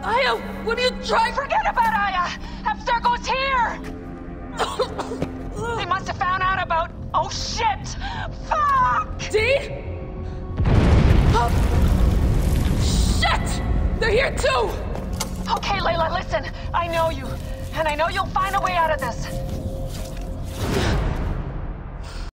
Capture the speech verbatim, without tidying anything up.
Aya, what are you trying? Forget about Aya! Abstergo's here! They must have found out about... Oh, shit! Fuck! Dee? Oh. Shit! They're here too! Okay, Layla, listen. I know you. And I know you'll find a way out of this.